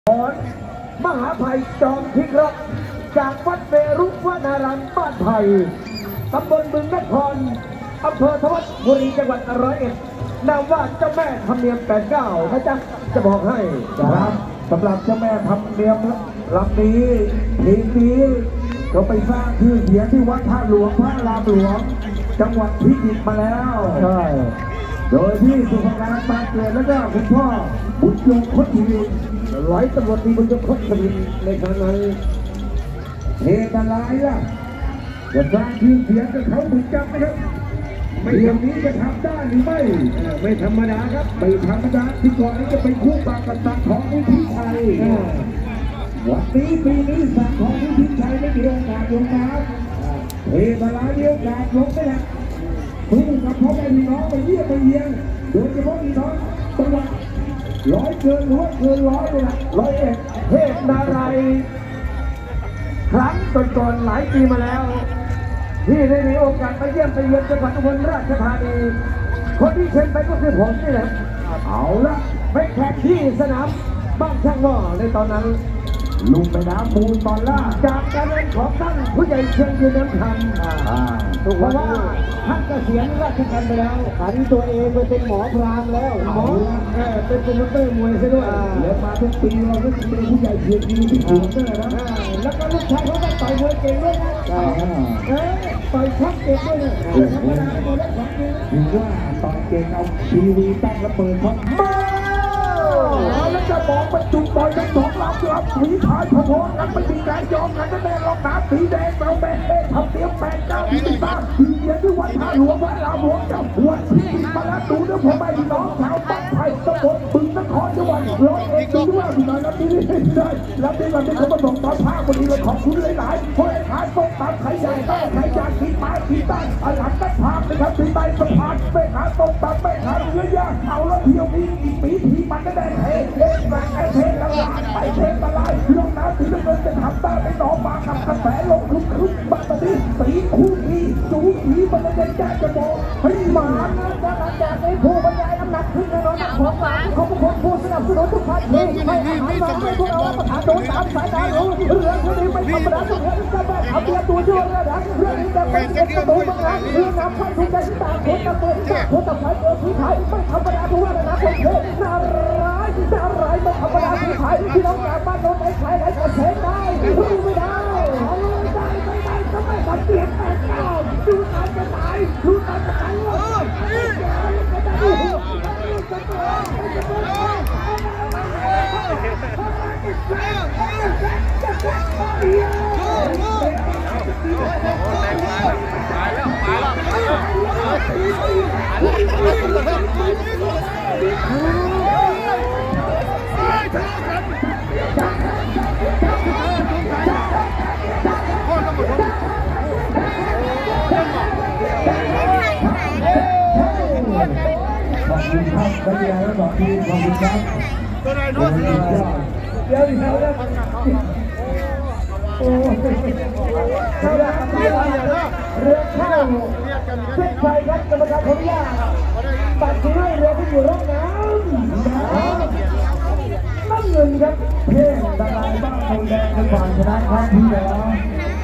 มหาภัยจอมพิกร็อกจากวัดเวรุวนารามบ้านไผ่ตำบลบึงนครอำเภอทวัดบุรีจังหวัด101นามว่าเจ้าแม่ธรรมเนียม89นะจ๊ะจะบอกให้ครับสำหรับเจ้าแม่ธรรมเนียมลำนี้ทีนี้ก็ไปสร้างชื่อเสียงที่วัดท่าหลวงพระรามหลวงจังหวัดพิจิตรมาแล้วใช่โดยที่สุภการปานเกิดแล้วก็คุณพ่อบุญยงคดทวินร้อยตำรวจตีบุญยงคดทวินในครั้งนั้นเหตุอะไรล่ะจะสร้างชื่อเสียงกับเขาเหมือนกันนะครับไม่เรื่องนี้จะทำได้หรือไม่ธรรมดาครับไม่ธรรมดาที่ก่อนนี้จะไปคู่ปากกับสังทองวิทิชัยวันนี้ปีนี้สังทองวิทิชัยไม่มีโอกาสลงน้ำเหตุอะไรมีโอกาสลงไม่ได้คู่กับพ่อแม่พี่น้องไปเยี่ยมไปเยียนโดยเฉพาะพี่น้องจังหวัดร้อยเกินร้อยเลยนะ 101เทพนารายณ์ครั้งก่อนหลายปีมาแล้วที่ได้มีโอกาสไปเยี่ยมไปเยือนจังหวัดอุบลราชธานีคนที่เชิญไปก็คือผมนี่แหละเอาละไปแข่งที่สนามบ้านช่างหม้อในตอนนั้นลุงไปน้ำมูลตอนล่าจากการเล่นของท่านผู้ใหญ่เชียงยืนน้ำคำถูกว่าท่านเกษียณราชการไปแล้วผันตัวเองไปเป็นหมอพรามแล้วหมอเป็นโปรโมเตอร์มวยซะด้วยเลี้ยงมาทุกปีเราก็เป็นผู้ใหญ่เชียงยืนที่ถูกด้วยนะแล้วก็ลูกชายเขาได้ต่อยมวยเก่งด้วยนะต่อยชักเก่งด้วยนะธรรมดาไม่ได้ของจริงถือว่าต่อยเก่งเอาทีวีตั้งระเบิดเขาแล้วจะบอกบรรจุต่อยทั้งสองลำครับผีพายพะโพกันไม่มีการยอมกันแน่ๆหรอกนะสีแดงเราแบ่งทำเตี้ย89ที่ติดตามที่เดียที่วัดท่าหลวงวัดรามหลวงเจ้าวัดที่มาแล้วดูด้วยผมไปพี่น้องชาวบ้านไทยตำบลบึงนครจังหวัด101ดูว่าพี่น้องรับดีได้รับดีเขามาส่งตอนภาควันนี้เลยขอบคุณหลายๆเพราะไอ้ขายต้มตำไข่ใหญ่ต้ไข่ยางขีดมาขีดตั้งหลังตั้งภาพนะครับตีใบสะพานไม่ขาต้มตำไม่ขาเนื้อย่างเอาแล้วเที่ยวนี้อีกปีทีมันก็ได้เฮ้ไอ้เทละลายไอ้เทละลายลงน้ำสีน้ำเงินจะทำได้ไม่ต่อมากับกระแสลงคึกบัตรนี้สีคู่นี้สูสีมันจะแจ้งจะบอกให้หมาจะหลังจากนี้ผู้บรรยายน้ำหนักขึ้นแน่นอนของหมาของคนผู้สนับสนุนทุกฝ่ายให้อาหารมาให้พวกเราประทานโดนตามสายตารู้เรื่องนี้ไม่ธรรมดาต้องเห็นจะแบบเอาเตียตัวช่วยระดับเรื่องนี้จะเป็นเอกตัวบางอย่างเรื่องน้ำพันธุ์ใจตาคนตะเกียบคนตะไคร้เออที่ไทยไม่ธรรมดาเพราะว่าระดับคนเทน่าร้ายไม่ธรรมดาที่ไทยพี่น้องจากบ้านโน้นไอ้ใครไหนก็เทได้รู้ไม่ได้จะไม่สังเกตแต่เจ้าดูตายจะตายรู้ตายจะตายขอบคุณครับได้ยังแล้วขอบคุณครับตัวไหนนู้นเดี๋ยวโอ้เรือเข้าเส้นชัยครับกรรมการขออนุญาตตัดสินให้เรือที่อยู่ร่องน้ำเงินครับเพ่งตะไลบ้านโพแดงเป็นฝ่ายชนะครั้งที่แล้ว